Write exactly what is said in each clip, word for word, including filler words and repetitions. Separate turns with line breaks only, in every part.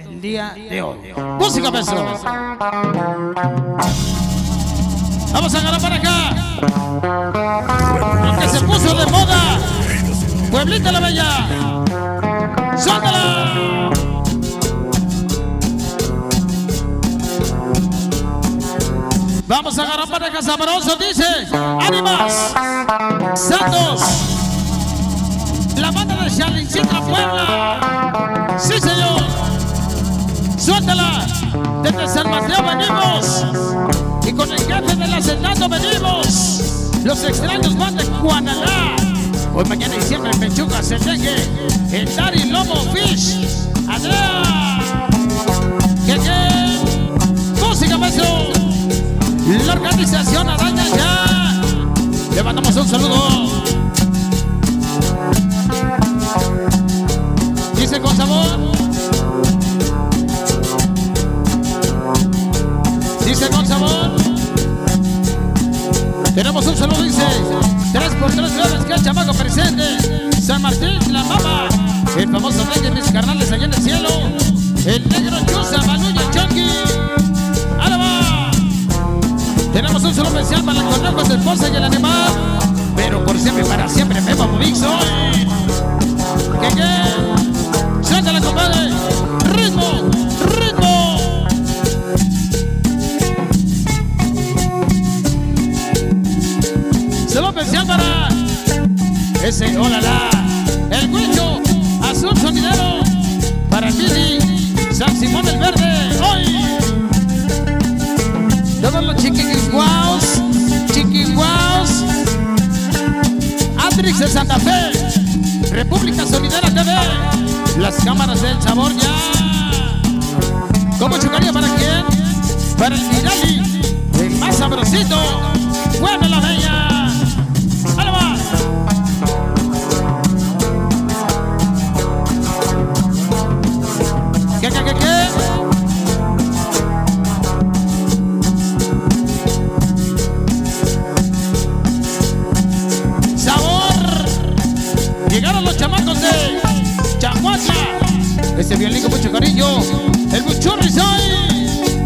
el día de hoy. Música, peso. Vamos a agarrar para acá. El que se puso de moda. Pueblita la Bella. ¡Suéltala! Vamos a agarrar pareja sabroso, dice Ánimas Santos, la banda de Chalincitra, Puebla. Sí, señor. Suéltala. Desde San Mateo venimos y con el jefe del acetato venimos. Los extraños van de Guanalá. Hoy, mañana y siempre en Pechuga se deje el Dari Lomo Fish. Andrea. ¿Qué qué? Música, maestro. La organización Araña ya. Le mandamos un saludo. Dice con sabor. Dice con sabor. Tenemos un saludo, dice. Tres por tres veces que el chamaco presente. San Martín, la mama. El famoso rey de mis carnales allá en el cielo. El negro Chusa, Maluya, Chonqui. ¡Alaba! Tenemos un saludo especial para los conejos, su esposa y el animal. Pero por siempre, para siempre, Memo Mix hoy. ¿Qué qué? Suéltala, compadre. Ritmo, ritmo. Saludo especial para ese olala. El Huicho, Azul Sonidero. Para el Billy, San Simón el Verde. Hoy. Todos los chiquihuaos, chiquihuaos. Atrix de Santa Fe, República Solidera T V, las cámaras del sabor ya. ¿Cómo chocaría para quién? Para el Mirali, el más sabrosito, Puebla la Bella. ¡Alaba! ¿Qué, qué, qué, qué? Llegaron los chamacos de Chahuatla. Ese violín con mucho cariño. El Buchurri soy.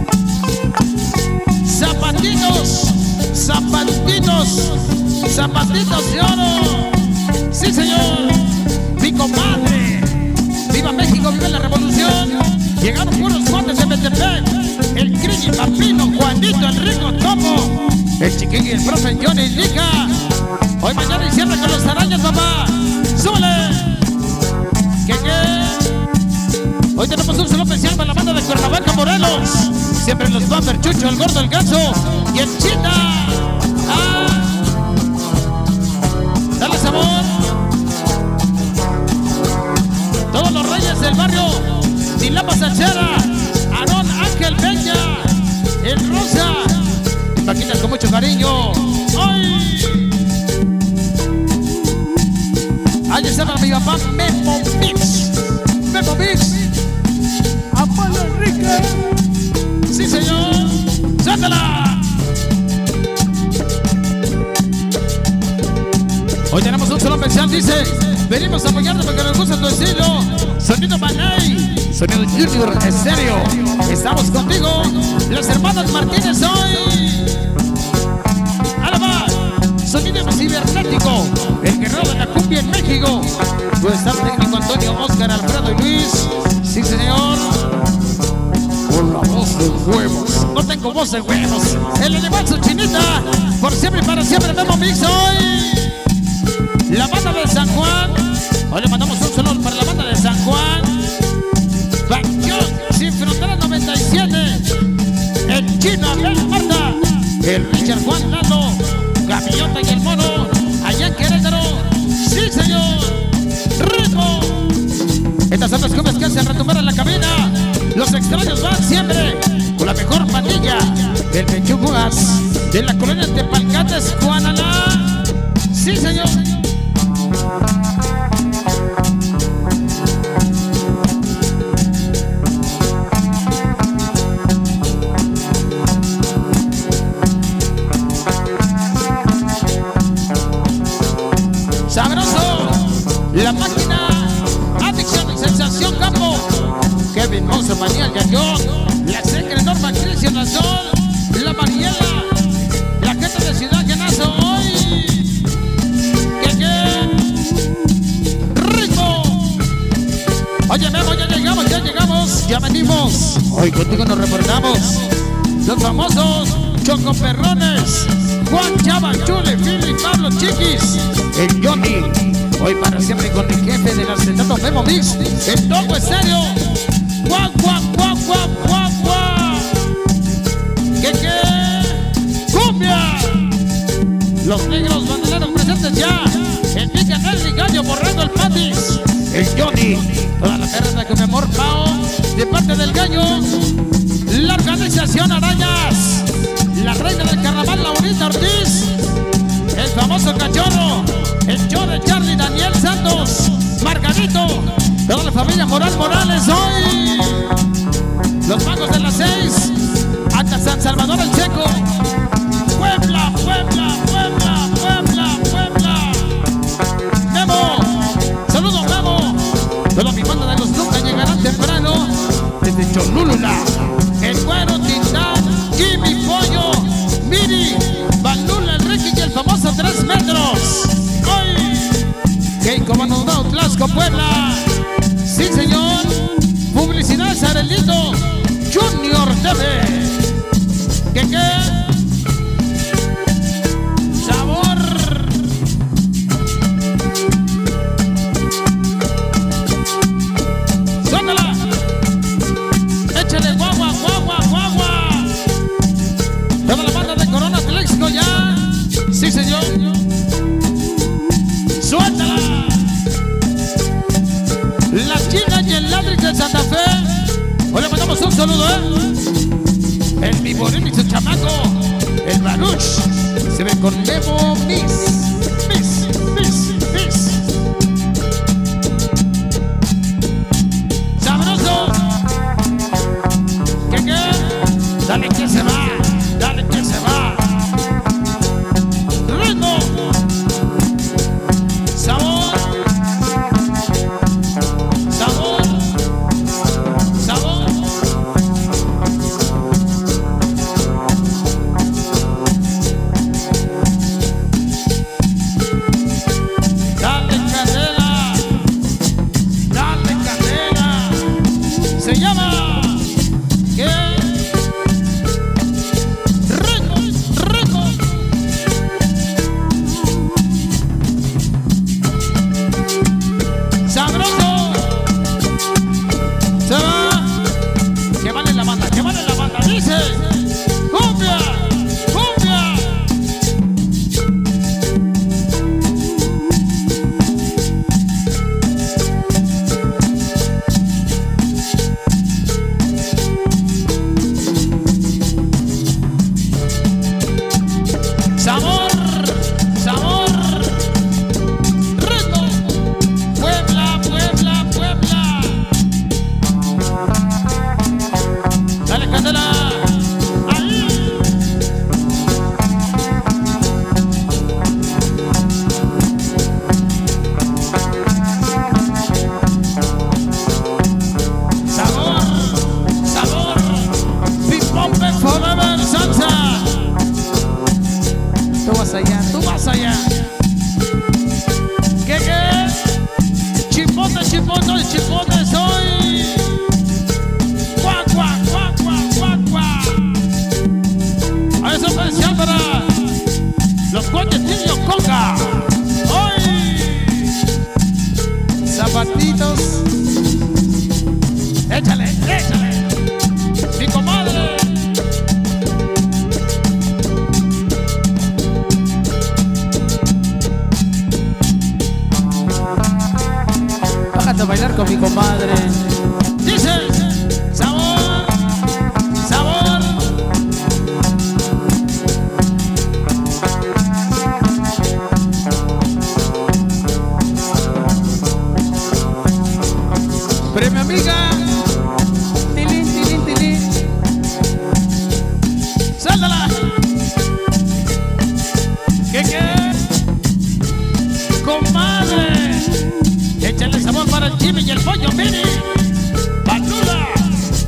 Zapatitos, zapatitos, zapatitos de oro. Sí, señor. Mi compadre. Viva México, viva la revolución. Llegaron puros cuates de Metepec. El Crini Papino, Juanito, el Rico Topo. El Chiquillo y el profe Johnny Lica. Hoy, mañana y siempre con los arañas, papá. ¡Súbele! ¿Qué qué? Hoy tenemos un saludo especial para la banda de Cuernavaca, Morelos. Siempre los Bumper, Chucho, el Gordo, el Ganso y el Chita. ¡Ah! Dale sabor. Todos los reyes del barrio. Tilapa Sachera, Aarón Ángel Peña, el Rosa. Paquitas con mucho cariño. ¡Ay! Ahí está para mi papá Memo Mix. Memo Mix. Apolo Enrique. Sí, señor. ¡Suéltala! Hoy tenemos un solo especial, dice. Venimos a apoyarte porque nos gusta tu estilo. Sonido Banay. Sonido Junior Estéreo. Estamos contigo. Los hermanos Martínez hoy. ¡Alaba! Sonido cibernético, el guerrero de la cumbia en México. Tu staff técnico Antonio, Oscar, Alfredo y Luis. Sí, señor. Con la voz de huevos. No tengo voz de huevos. El animal su chinita. Por siempre y para siempre Memo Mix hoy. La banda de San Juan. Hoy le mandamos un saludo para la banda de San Juan. Bacchón, Sin Fronteras noventa y siete. El Chino, Abel Marta. El Richard Juan Lalo. Gaviota y el Mono, allá en Querétaro. Sí, señor. Ritmo. Estas son las cumbias que hacen retumbar en la cabina. Los extraños van siempre con la mejor pandilla del Pechugas de la colonia de Tepalcates, Guanalá. Sí, señor. Sabroso, la máquina, adicción, sensación, campo, que Kevin Monza, María, el Gallón, la Secre, Norma, Cristian, la Sol, la Mariela, la gente de Ciudad que nace hoy. Que qué rico. Oye, Memo, ya llegamos, ya llegamos, ya venimos. Hoy contigo nos reportamos los famosos Chocoperrones, Juan, Chava, Chule, Philly, Pablo, Chiquis, el Johnny. Hoy para siempre con el jefe del acetato Memo Mix, el Topo Estéreo. Guau, guau, guau, guau, guau, guau. ¿Qué qué? ¡Cumbia! Los negros bandoleros presentes ya. El Mica, Nelly, Gallo, borrando el Patis. El Johnny, toda la perra con mi amor Pao, de parte del Gallo. La organización Arañas, la reina del carnaval, Laurita Ortiz. El famoso Cachorro, el show de Charlie, Daniel Santos, Margarito, toda la familia Moral Morales hoy. Los magos de las seis, hasta San Salvador el Checo. Puebla, Puebla, Puebla, Puebla, Puebla. Memo, saludos Memo. Toda mi banda de los nunca llegarán temprano. Desde Cholula, el Güero, Tintán, Jimmy, Pollo, Miri, Balula, el Ricky y el famoso tres metros. ¡Ay! ¡Qué comandado Tlaxco, Puebla! ¡Sí, señor! Publicidad Sarelito Junior T V. ¿Qué qué? ¡Sabor! ¡Suéltala! ¡Échale guagua, guagua, guagua! Toda la banda de Corona Tlaxco ya. ¡Sí, señor! ¡Suéltala! La China y el Ladrix de Santa Fe. Hoy le mandamos un saludo, ¿eh? El Viborín y su chamaco, el Baruch, se ve con Memo Mix. Mix, Mix, Mix. ¡Sabroso! ¿Qué qué? Dale que se va, dale que se va. ¡Ritmo! ¡Sabor! ¡Sabor! ¡Sabor! ¡Dale candela! ¡Dale candela! Se llama... ¿Qué? ¡Rico! ¡Rico! ¡Sabroso! Se va. Que vale la banda, que vale la banda. Dice: ¡cumbia! ¡Cumbia!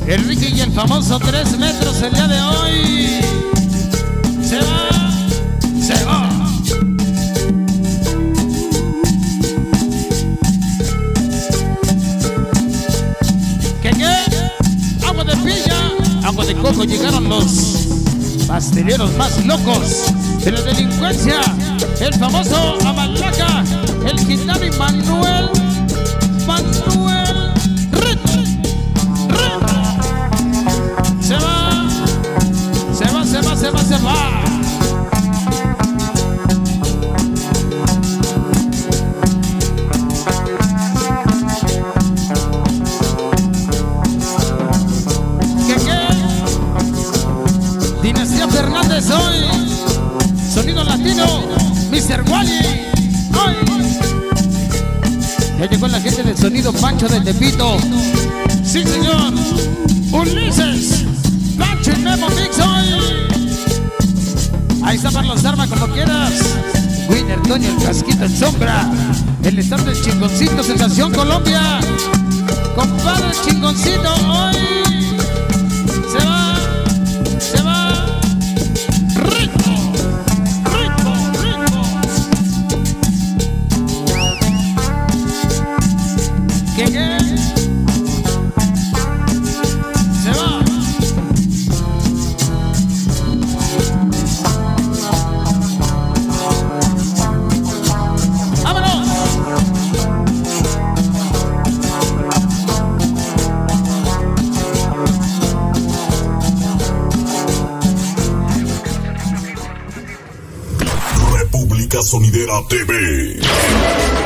El Ricky y el famoso tres metros el día de hoy. Se va, se va. ¿Qué qué? Agua de piña, agua de coco. Llegaron los pasteleros más locos de la delincuencia. El famoso Amalaca, el gitano Manuel. Manuel Ritmo. Se va, se va, se va, se va, se va. ¿Qué qué? Dinastía Fernández hoy. Sonido latino, mister Wally. ¡Ay! Ya llegó la gente del sonido Pancho del Tepito. Sí, señor. Ulises, Pancho y Memo Mix hoy. Ahí está para lanzarme cuando quieras. Winner, Toño, el casquito en sombra. El estar del Chingoncito, Sensación Colombia. Compadre Chingoncito hoy. Se va, se va. Rico, rico, rico. ¿Qué qué? Se va. ¡Vámonos!
República Sonidera T V.